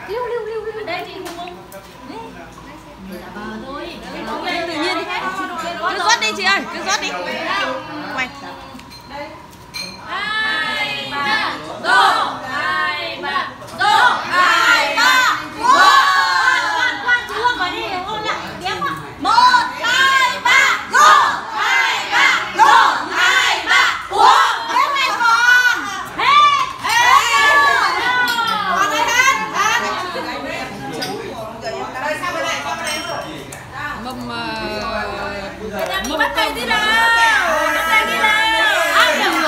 Ở đây chị không. Thôi. Tự nhiên đi. Cứ rót đi chị ơi, cứ rót đi. Quay. 2, 3, go. 2, 3, go. 2, 3, go. Quan chú Hương vào đi, ôn lại. Đếm ạ. 1, 2, 3, go. 2, 3, go. 2, 3, uống. Đếm này còn. Hết. Còn đây hết. Đây sang bên này, qua bên này. Mâm bắt tay đi nào. Bắt tay đi nào. Ăn được.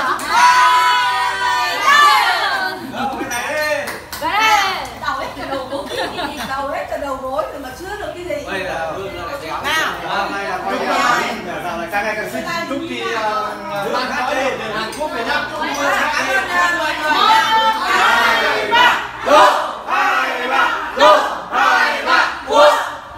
Đầu hết từ đầu gối rồi mà chưa được cái gì. Đây là Hương là déo. Nào. Đây là coi giờ là càng ngày càng xinh. Chúc chị bạn hát đi, Hàn Quốc về nhá. Chúc mừng hát đi. 2, 3, go. 2, 3, go. 2, 3, uống.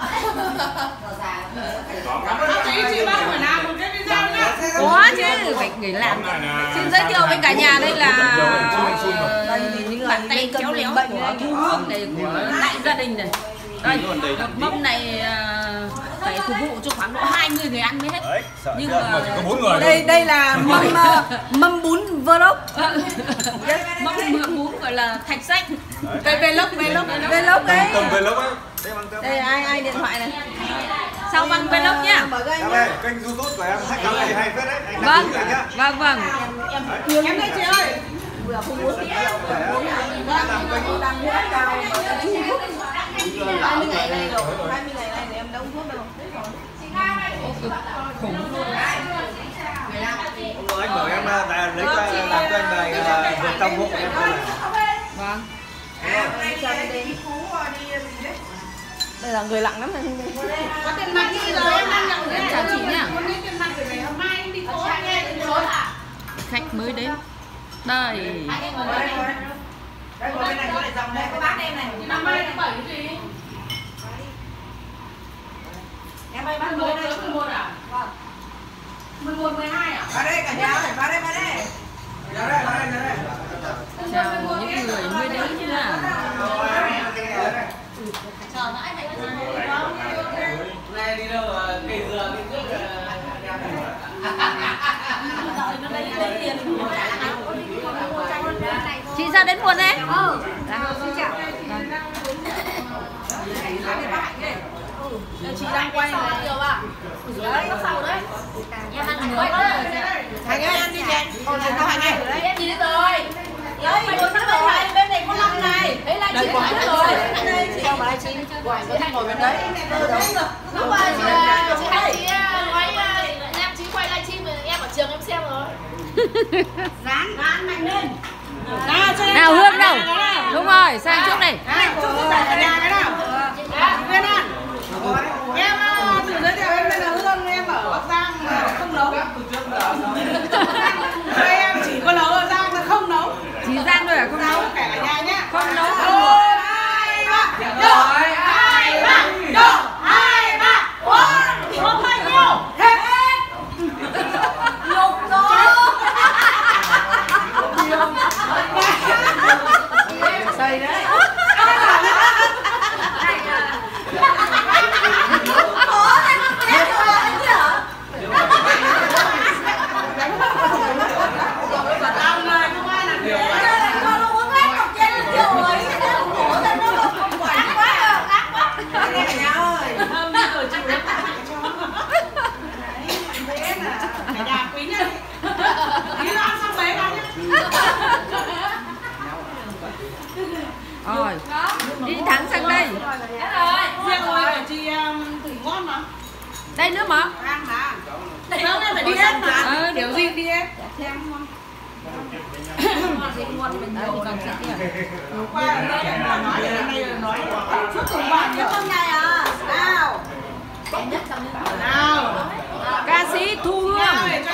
Chị bác phải làm một cái video nhá. Có chứ, phải người làm. Xin giới thiệu với cả nhà đây là những bàn tay khéo léo của Thu Hương này, của đại gia đình này. Đây, một mâm này phải phục vụ cho khoảng độ 20 người ăn mới hết. Nhưng mà chỉ có 4 người. Đây là mâm bún vlog. Mâm bún gọi là thạch sách. Đây vlog đấy. Đây ai điện thoại này. Sao bằng vlog nhá. Kênh YouTube của em sách cắm này hay phết đấy. Vâng. Em đây chị ơi. Vừa không muốn tí rượu, vừa muốn làm kênh đang huyết cao mà ta chú hút. 20 ngày nay rồi, 20 ngày nay thì em đâu hút đâu. Khủng luôn. Anh bảo em lấy làm cho anh bài vượt trong hộ em thôi. Vâng. Đây là người lặng lắm này. Có tiền mặt đi rồi em đang nhận em chào chị nhá. Khách mới đến. Đây. Đây ngồi bên này có lại dòng đây, có bác em này. Năm nay thứ 7 cái gì? Em ơi bác mới đây. 11 à? Vâng. 11 12 à? Vào đây cả nhà này, vào đây. Chào những người mới đến nha. Chờ mãi phải Này đi đâu cây dừa đi trước. chị ra đến muộn đấy. Xin chào. Chị đang quay này. Đấy, có sầu đấy. Em ăn quay đó. Thành ơi, ăn đi chị. Còn là tao Thành ơi. Em gì rồi? Đấy, bên này có 5 này. Thấy là chị quay rồi. Đây, chị đâu mà đây chị. Quay có ngồi bên đấy. Lúc mà chị hay chị quay em chị quay livestream rồi em ở trường em xem rồi. Rán mạnh lên. Nào Hương đâu? Đúng rồi, sang trước này. Chúc sức khỏe cả nhà cái nào. Nguyên An. Em thử giới thiệu em đây là Hương, em ở Bắc Giang mà không nấu. Em chỉ có nấu ở Giang mà không nấu. Chỉ Giang thôi à, không nấu. Cả nhà nhá. Không nấu. 2, 3, go. 2, 3, go. 2, 3, uống. Uống bao nhiêu? Hết. Lục rồi. Xây đấy. Rồi, đi thẳng sang đây. Riêng rồi chị thử ngon mà. Đây nữa mà. Ăn mà. Nấu nên phải đi hết mà. Kiểu gì đi hết. Xem ngon. Qua ở đây nói chút cùng bạn nhất hôm nay à. Nào. Nào. Ca sĩ Thu Hương.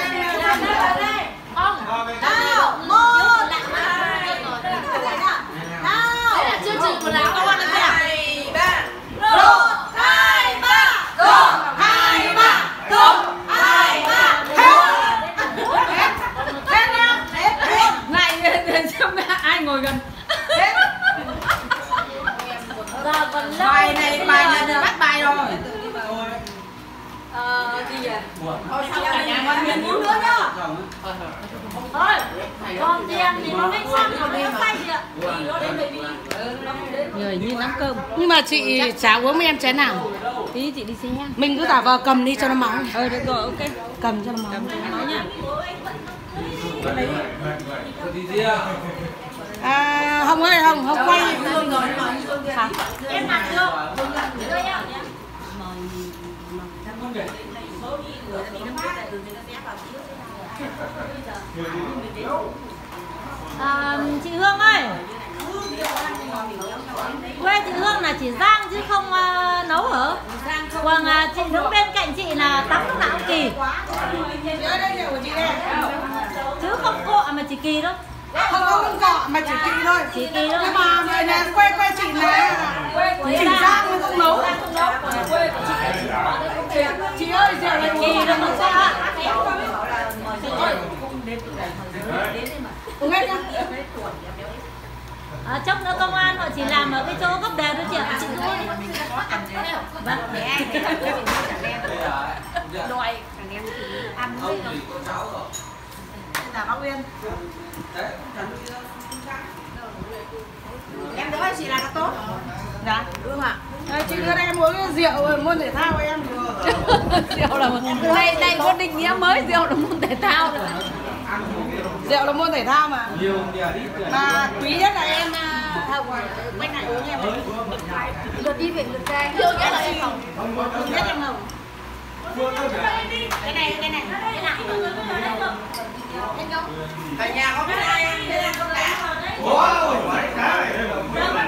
Không. Nào. 1, 2, 3. Nào. Đấy là chương trình của lão con đấy à? 2, 3. 1, 2, 3. Go. 2, 3. Go. 2, 3. Hết. Hết nhá. Hết. Này xem ai ngồi gần. Hết. rồi. Gì vậy? Thôi sao cả nhà mình muốn nữa đó. Thôi, con đi ăn thì nó hết xăng rồi nó tay kìa. Người như nắm cơm. Nhưng mà chị chả uống với em chén nào. Tí chị đi xe. Mình cứ thả vào cầm đi cho nó máu. Được rồi, ok. Cầm cho nó máu. Cầm cho nó nhá. Hồng ơi, Hồng quay. Hả? Em mặc chưa? Đây nhá. Chị Hương ơi, quê chị Hương là chỉ rang chứ không nấu hả? Còn chị đứng bên cạnh chị là tắm lúc nào cũng Kỳ, chứ không cọ mà chỉ Kỳ đâu. Không cọ mà chỉ Kỳ thôi. Chỉ Kỳ đâu. Nhưng mà là quê chị là chỉ rang mới không nấu. Chị ơi, rượu là Kỳ đâu mà sao? uống hết nhá. Chốc nữa công an họ chỉ làm ở cái chỗ gốc đề thôi chị ạ. Chị thôi. Vâng. Đòi ăn với Là bác Uyên. Em đỡ chị là tốt. Dạ. Ương ạ. Chị đưa đây em uống rượu môn thể thao em. rượu là đây có định nghĩa mới, rượu là môn thể thao rồi. Rượu là môn thể thao mà. Mà quý nhất là em quanh này uống em. Lượt đi về lượt ra. Nhiều nhất là em Hồng. Nhất em Hồng. Cái này. Ở nhà có biết ai ăn không? Ủa,